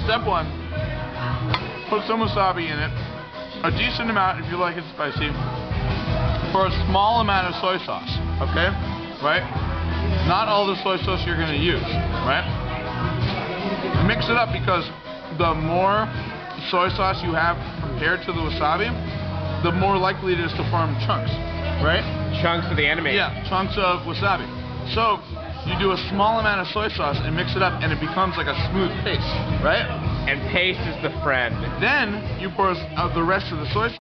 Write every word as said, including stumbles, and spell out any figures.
step one, put some wasabi in it, a decent amount if you like it spicy, for a small amount of soy sauce, okay? Right? Not all the soy sauce you're going to use, right? Mix it up because the more soy sauce you have compared to the wasabi, the more likely it is to form chunks, right? Chunks of the anime. Yeah, chunks of wasabi. So, you do a small amount of soy sauce and mix it up and it becomes like a smooth paste, right? And paste is the friend. Then, you pour out the rest of the soy sauce.